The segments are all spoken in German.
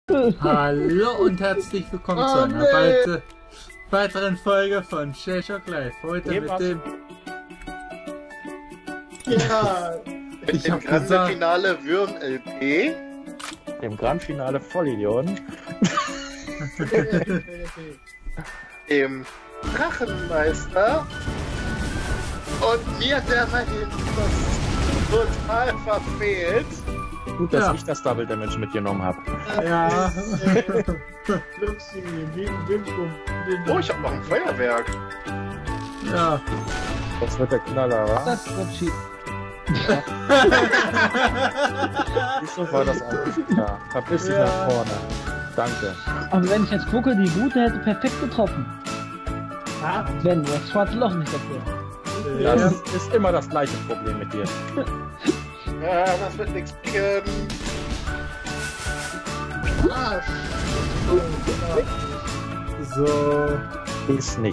Hallo und herzlich willkommen zu einer weiteren Folge von Shellshock Live. Heute mit dem... Ja, Ich Im hab Grande gesagt... Finale Würm LP. Dem Grand Finale Vollidioten. Dem Drachenmeister. Und mir, der mal das total verfehlt. Gut, dass Ja. ich das Double Damage mitgenommen habe. Ja, Luxi, Bim, Oh, ich hab noch ein Feuerwerk. ja. Das wird der Knaller, wa? Das wird schief. Wieso war das eigentlich? Ja, verpiss dich Ja. nach vorne. Danke. Aber wenn ich jetzt gucke, die Gute hätte perfekt getroffen. Ah, Wenn das schwarze Loch nicht dafür. Das ist immer das gleiche Problem mit dir. Ja, das wird nichts bringen. Arsch. So... Ist nicht.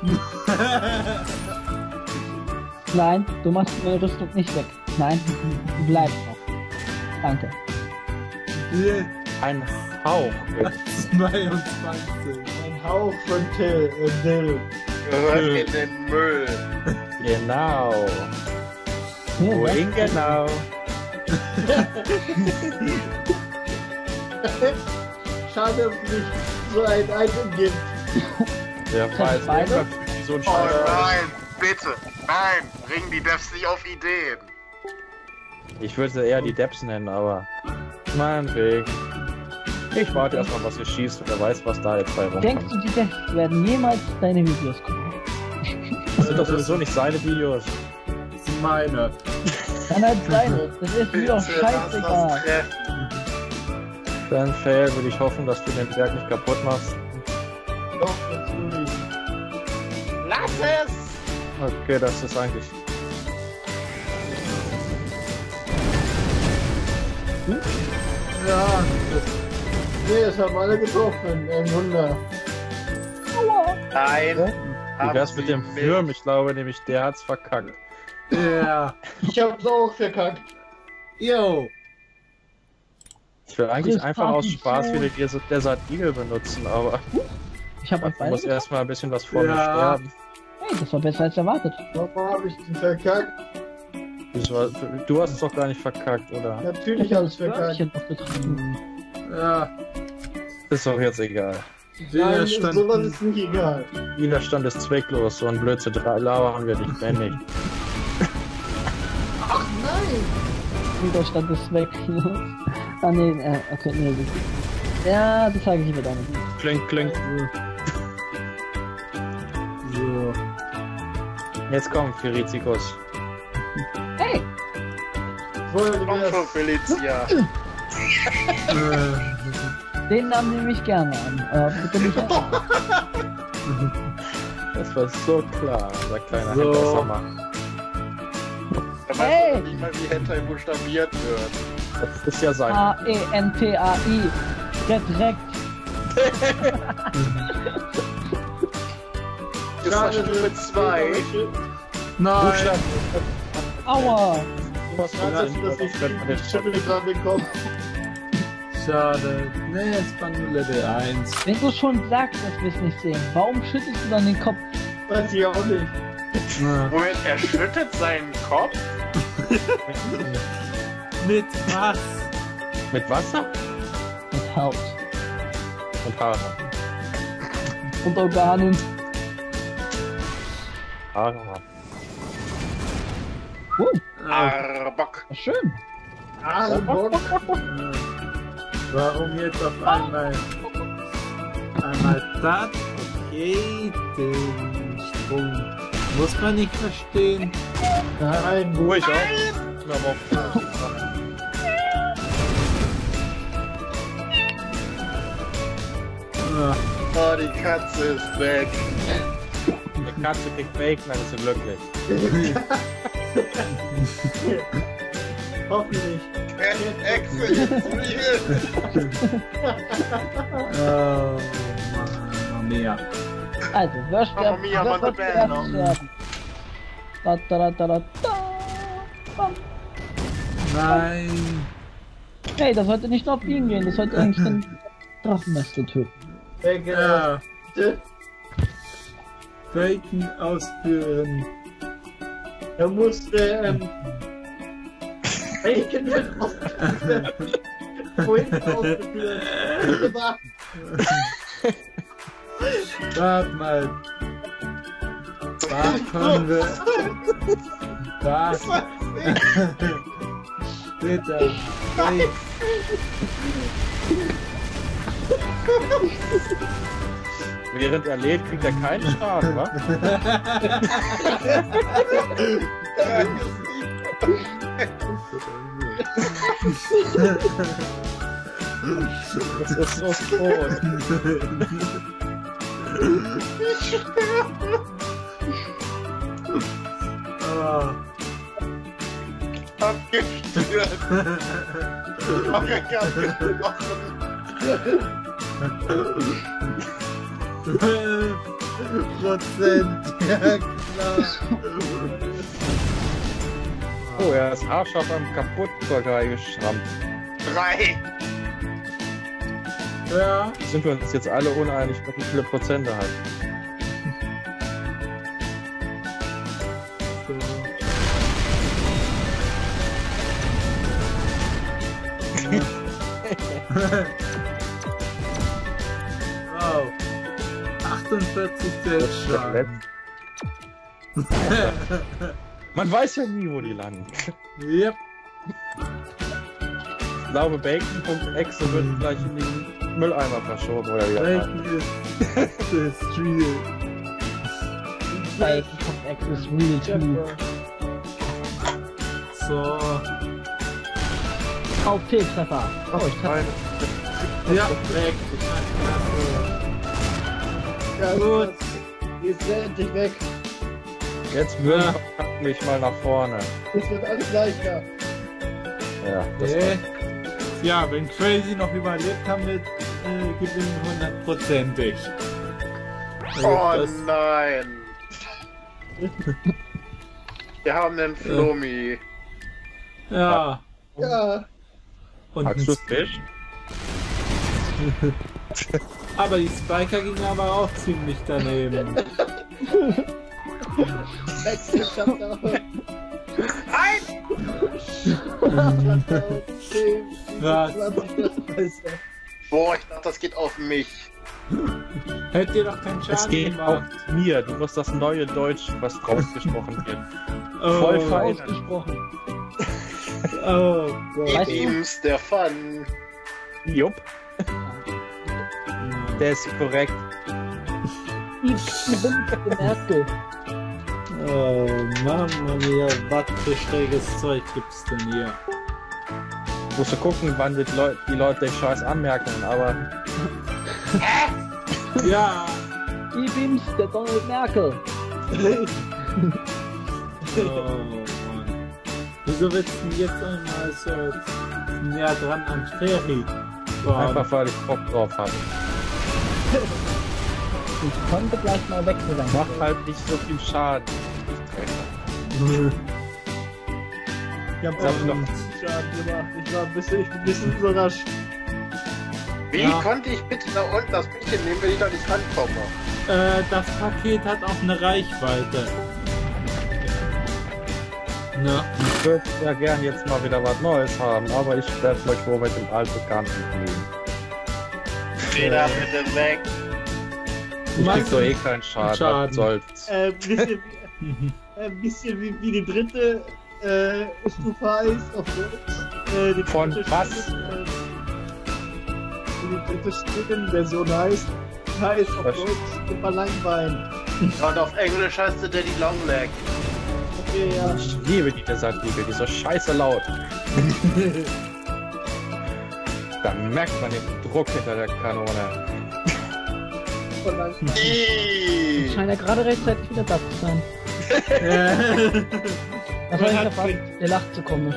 Nein, du machst meine Rüstung nicht weg. Nein, du bleibst noch. Danke. Die Ein Hauch. 22. Ein Hauch von Dill. Gehört in den Müll. Genau. Nee, Wohin genau? Schade, dass es nicht so ein Item gibt. Der weiß beide? irgendwann wie so ein Oh Scheiß. nein, bitte. Nein, bringen die Devs nicht auf Ideen. Ich würde eher die Depps nennen, aber meinetwegen. Ich warte erstmal, was ihr schießt und wer weiß, was da jetzt bei rumkommt. Denkst du, die Devs werden jemals deine Videos gucken? Das sind doch sowieso nicht seine Videos. Das sind meine. Dann halt seine. Das ist mir doch Bitte, lass das scheißegal. treffen. Für einen Fail würde ich hoffen, dass du den Berg nicht kaputt machst. Doch, natürlich. Lass es! Okay, das ist eigentlich... Ja, Nee, es haben alle getroffen. Ein Wunder. Aua. Nein. Wie wär's mit dem Würm? Ich glaube nämlich, der hat's verkackt. ja. Ich hab's auch verkackt. Yo. Ich will eigentlich Das einfach war aus nicht Spaß so. wieder die Desert Eagle benutzen, aber Ich hab euch ich beide muss getroffen. erstmal ein bisschen was vor mir Ja. sterben. Hey, das war besser als erwartet. Warum habe ich den verkackt? Du hast es doch gar nicht verkackt, oder? Natürlich habe ich verkackt. Ich noch getroffen. Ja. Ist doch jetzt egal. Der Nein, stand... sowas ist nicht egal. Widerstand ist zwecklos, so ein Blödsinn labern wir nicht ständig. Ach nein! Widerstand ist weg. Ah nee, okay, nee. Ja, das sage ich lieber damit. Klingt, klingt. So. Jetzt kommt Firizikus. Hey! Vorher Komm schon, Felicia. Den Namen nehme ich gerne an. Aber bitte nicht an. Das war so klar, unser kleiner So. Hentai-Sommer. Er weiß Hey! noch nicht mal, wie Hentai buchstabiert wird. Das ist ja sein. A-E-N-T-A-I. Direkt. Ist das Stufe 2? Nein. Buchstaben. Aua! Was Schade, dass ich die Schippe gerade bekomme. Schade. Nee, es war nur Level 1. Wenn du schon sagst, dass wir es nicht sehen, warum schüttelst du dann den Kopf? Weiß ich auch nicht. Moment, er schüttet seinen Kopf? Mit was? Mit Wasser Mit Haut und Haare. und Organen. Haare. Arbock. Schön. Ah, Bock. Warum jetzt auf einmal? Einmal das? Okay, den Sprung. Muss man nicht verstehen. Nein, Ruhig auch. Na, aber auf. Ah, Oh, die Katze ist weg. Die Katze kriegt Bacon, dann ist sie glücklich. hoffentlich. Echse ist real. oh, Mamma mia. Also, wer Mamma sterbt? mia, Wer Mann, wird the zuerst band. sterben? Da, da, da, da, da, da. Bam. Nein. Hey, das sollte nicht nur auf ihn gehen, das sollte eigentlich den Drachenmeister töten. Ja. Bacon ausführen. Er musste, Bacon wird ausgeführt. Wohin ausgeführt? Bitte warten. Warte mal. Da kommen wir. Warte. Bitte. Hey. Während er lädt, kriegt er keinen Schaden, wa? Das ist so tot. Ah. Abgestürzt. Prozent, ja klar. Oh, er ist haarscharf am Kaputtburger geschrammt. 3. Ja. Sind wir uns jetzt alle uneinig, wie viele Prozent er hat? Wow. 48 Selbstschaden. Man weiß ja nie, wo die landen. Yep. Ich glaube, Bacon.exe wird gleich in den Mülleimer verschoben oder wieder. Bacon ist real. Bacon.exe ist real too. So. Auf Fehltreffer. Oh, ich treffe. Ja, weg. Ja, Gut. Jetzt ist er endlich weg. Jetzt wirf mich mal nach vorne. Es wird alles leichter. Ja, das Okay. Ja, wenn Crazy noch überlebt, haben wir gewinnen 100%ig. Oh Das- nein. Wir haben den Flomi. Ja. Ja. Und Magst du Fisch? aber die Spiker gingen aber auch ziemlich daneben. Wechsel, Shutdown. Nein! Shutdown. 10, Was? 20, das ist besser. Boah, ich dachte, das geht auf mich. Hätte dir doch keinen Es Schaden geht auf gemacht. mir. Du musst das neue Deutsch, was ausgesprochen wird. Oh, Voll verändern. Ausgesprochen. Oh Gott. Weißt du- Teams der Fun. Jupp, der ist korrekt. Ich bin Merkel. Oh Mama mia, was für schräges Zeug gibt's denn hier? Musst du gucken, wann die Leute den Scheiß anmerken, aber Ja! Die Beams der Donald Merkel. Oh Mann. Wieso willst du denn jetzt einmal so näher dran an Ferry? einfach weil ich Bock drauf habe. Ich konnte gleich mal wechseln. Macht halt nicht so viel Schaden. Ich hab Sag auch doch. noch Schaden gemacht. Ich bin ein bisschen überrascht. Wie Ja. konnte ich bitte da unten das Bildchen nehmen, wenn ich da nicht rankomme? Das Paket hat auch eine Reichweite. Na, Ich würde ja gern jetzt mal wieder was Neues haben, aber ich werde euch wohl mit dem altbekannten nehmen. Geh da bitte weg. Ich Was? krieg doch eh keinen Schaden. Schaden. Was soll's? Bisschen wie die dritte Stufe heißt auf Deutsch. Die Von dritte was? Stufe, die dritte Stückenversion heißt auf Was? Deutsch Superlangbein. Und auf Englisch heißt der Daddy Longleg. Okay, ja. Ich liebe die Desertliebe, die ist so scheiße laut. Da merkt man den Druck hinter der Kanone. Superlangbein. Ich scheine ja gerade rechtzeitig wieder da zu sein. Was Man soll ich hat da fast? Der lacht so komisch.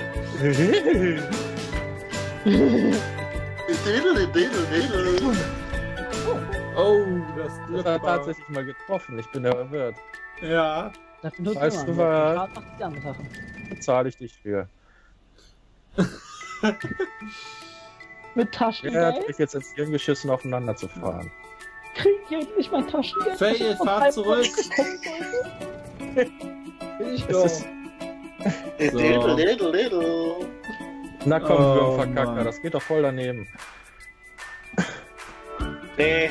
oh, das Das Glück hat war. tatsächlich mal getroffen, ich bin verwirrt. Ja. Dafür nutzt Weißt man. du was? Schaden macht die andere Sache. Bezahle ich dich für. Mit Er hat Taschengeld? mich jetzt ins Hirn geschissen, aufeinander zu fahren. Krieg ich endlich mein Taschengeld? Fail, fahr zurück. Bin ich Es doch. ist- Little. Na komm, Oh, Würmverkacker, Mann. das geht doch voll daneben. Nee,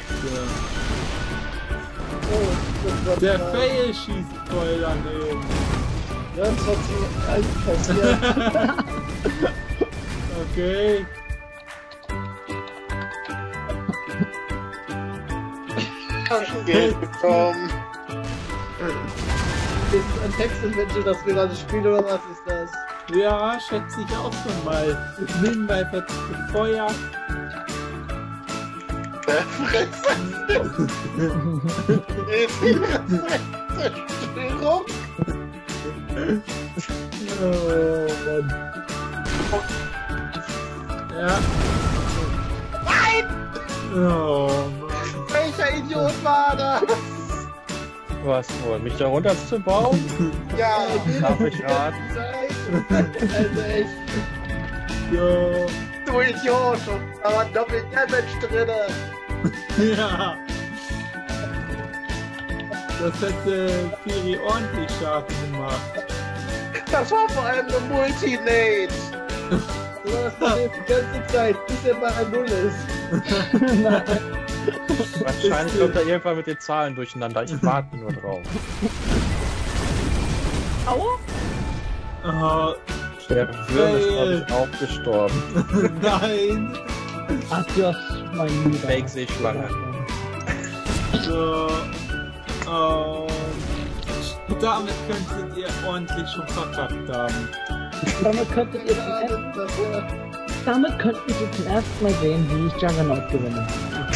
Oh, das war Der klar. Fail schießt voll daneben. Ja, das hat sie passiert. Okay. Taschengeld bekommen. Das ist ein Textadventure, das wir gerade spielen, oder was ist das? Ja, schätze ich auch schon mal. Nebenbei wird gefeuert. Fresse. Zerstörung. Oh, Mann. Ja. Nein! Oh, Mann. Welcher Idiot war das? Was wohl? Mich da runterzubauen? Ja, Darf ich raten? Also echt. Ja. du Idiot. Da war doppelt Damage drinne. Ja. Das hätte Firi ordentlich Schaden gemacht. Das war vor allem eine Multinate. Du warst doch die ganze Zeit, bis er bei 0 ist. Wahrscheinlich kommt er irgendwann mit den Zahlen durcheinander. Ich warte nur drauf. Aua! Oh, Der Würm ist, glaube ich, auch gestorben. nein. Adios, mein Lieber. Fake-Seeschlange. So. Damit könntet ihr ordentlich schon verkackt haben. Damit könntet ihr zum ersten Mal sehen, wie ich Juggernaut gewinne.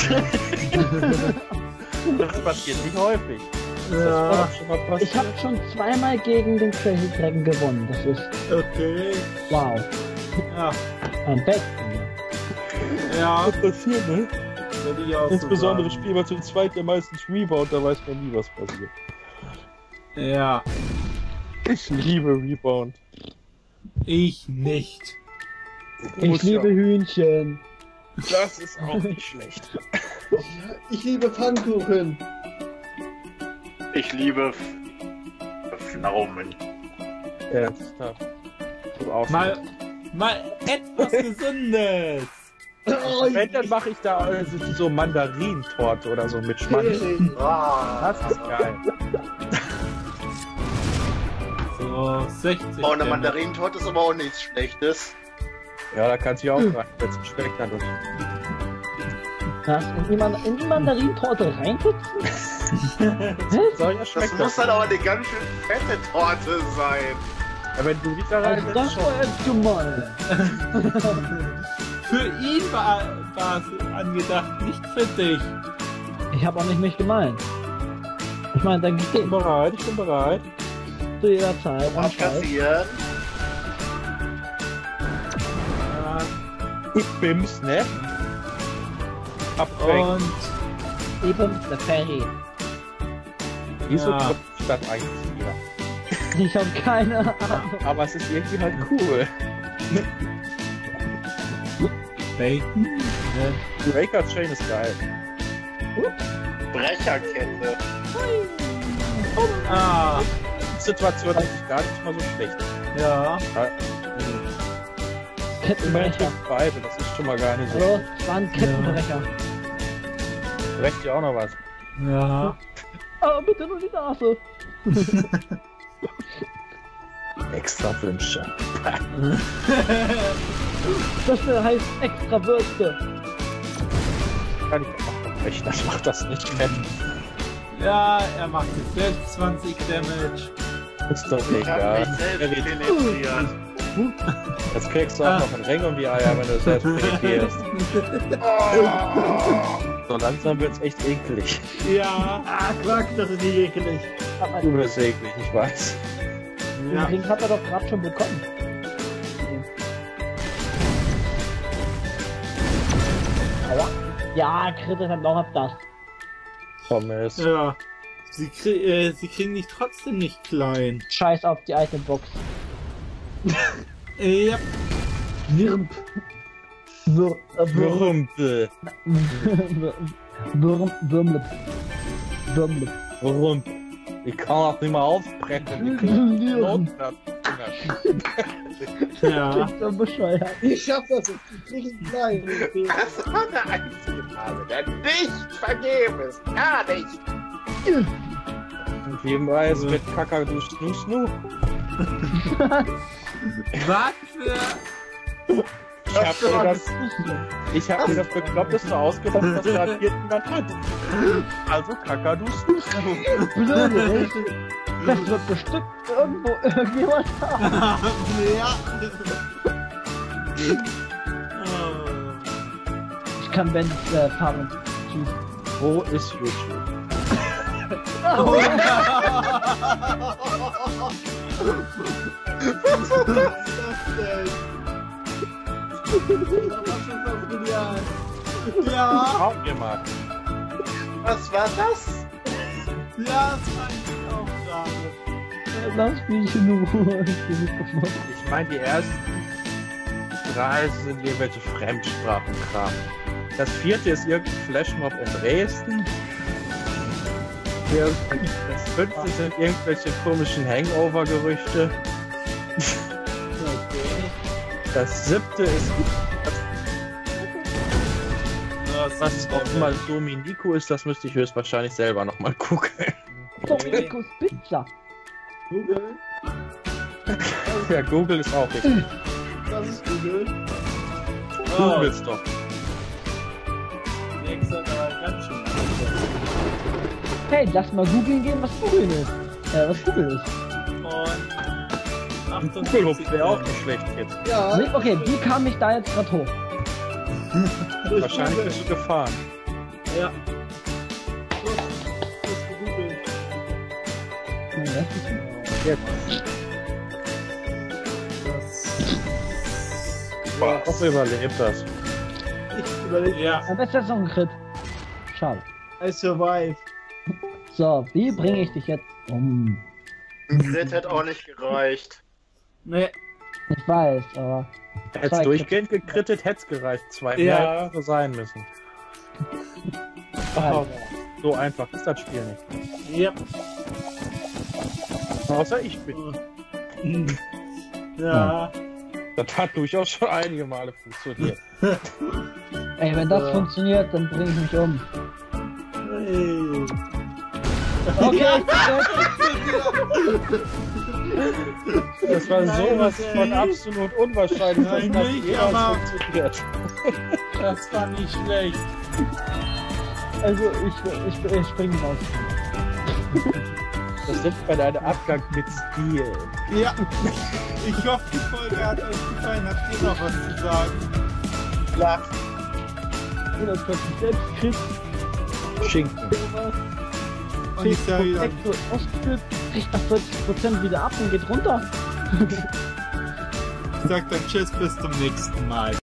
Das passiert nicht häufig. Ja, Das war schon mal Ich passiert. habe schon zweimal gegen den Crazy Dragon gewonnen. Das ist okay. wow. Ja, Ein Besten. ja. passiert, ne? Würde ich auch Insbesondere so spielen wir zu zweit ja meistens Rebound, da weiß man nie, was passiert. sagen. Ja, Ich liebe Rebound. ich nicht. Ich liebe Hühnchen. Das ist auch nicht schlecht. Ich liebe Pfannkuchen. Ich liebe Pflaumen. Ernsthaft. So aus. Mal etwas Gesundes. Oh, Wenn, dann mache ich da so Mandarinentorte oder so mit Schmand. Ah, Das ist geil. So, 60. Oh, eine Damage. Mandarinentorte ist aber auch nichts Schlechtes. Ja, da kannst du ja auch rein. Jetzt schmeckt dann durch. Was? In die Mandarinentorte reinputzen? So, ja, Das schmeckt muss dann aber eine ganz schön fette Torte sein. Ja, wenn du dich da Also rein das war jetzt gemein. Für ihn war es angedacht, nicht für dich. Ich habe auch nicht mich gemeint. Ich meine, dann Ich bin geht bereit, ich bin bereit. zu jeder Zeit. am Scheiß. Abkassieren. Ja, Ich bims, ne? Abbrechen. und Eben der Ferry. Wieso ja. kommt statt 1 wieder? Ich habe keine Ahnung. Aber es ist irgendwie halt cool. Bacon. Breaker Chain ist geil. Brecherkette. Ah, Die Situation ist eigentlich gar nicht mal so schlecht. ja. Kettenbrecher. Beide, das ist schon mal gar nicht so. Hallo, es war ein Kettenbrecher. Brecht dir auch noch was. Ja. Aber bitte nur die Nase. Extra Wünsche. Das heißt extra Würste. Kann ich auch brechen, das macht das nicht fett. Ja, er macht jetzt selbst 20 Damage. Ist doch Ich hab mich egal. selbst penetriert. Jetzt kriegst du auch noch einen Ring um die Eier, wenn du es selbst penetrierst. Oh. So langsam wird's echt eklig. Ja. Ah, Quack, das ist nicht ekelig. Du bist eklig, ich weiß. Den Ja. Ring hat er doch gerade schon bekommen. Aua. Ja, Kritte hat noch auf das. Pommes. Ja. Sie kriegen dich trotzdem nicht klein. Scheiß auf die Itembox. Ja. Nirp. So, Würmpe. Würmle. Warum? Ich kann auch nicht mehr aufbrechen. Ich kann Würmle. Ja. Ich bin bescheuert. Ich schaff das jetzt. Ich krieg einen kleinen. Das war der einzige Name, der nicht vergeben ist. Gar nicht. Und wie weiß mit Kakadu Snu Snu. Was für... Ich hab mir das Bekloppteste ausgedacht, was der am 4. Land hat. Also Kakadu Snu Snu. Blöde, echt. Das wird bestimmt irgendjemand haben. Ja. Ich kann Ben fahren. Tschüss. Wo ist YouTube? Oh. Was ist das denn? Das war schon fast genial. Ja. Schauen wir mal. Was war das? Ja, das war ich auch gerade. Lass mich in Ruhe. Ich meine, die ersten 3 sind irgendwelche Fremdsprachenkram. Das 4. ist irgendein Flashmob in Dresden. Das 5. sind irgendwelche komischen Hangover-Gerüchte. Das 7. ist was auch mal Dominico ist, das müsste ich höchstwahrscheinlich selber nochmal gucken. Dominikus Pizza. Google? Ja, Google ist auch richtig. Das ist Google. Google's doch. Nächster war ganz schön. Hey, lass mal googeln gehen, was googeln ist. Was Google ist. Und Google wäre auch nicht schlecht jetzt. Ja. Nee, okay, wie kam ich da jetzt gerade hoch? Wahrscheinlich bist du gefahren. Ja. Nee, das ist Jetzt. Das. Ich hoffe, überlebt das. Ich überlege. Ja. aber ist jetzt noch ein Crit. Schade. I survive. So, wie bringe ich dich jetzt um? Ein Crit hätte auch nicht gereicht. Nee. Ich weiß, aber... Hätte es durchgehend gekrittet, hätte es gereicht. 2 Ja. Jahre sein müssen. Alter. So einfach ist das Spiel nicht. Ja. Außer ich bin. Ja. Das hat durchaus schon einige Male funktioniert. Ey, wenn das So. funktioniert, dann bringe ich mich um. Hey. Okay, Das war Nein, sowas ey. von absolut unwahrscheinlich, dass Nein, das nicht, jemals aber- funktioniert. Das war nicht schlecht. also ich springe raus. Das nennt man einen Abgang mit Stil. Ja. Ich hoffe, die Folge hat euch gefallen. Habt ihr noch was zu sagen? Flach. Oder das selbst kriegt. Schinken. Und ich sage wieder, Exo Ostbild kriegt nach 40% wieder ab und geht runter. ich sag dann Tschüss, bis zum nächsten Mal.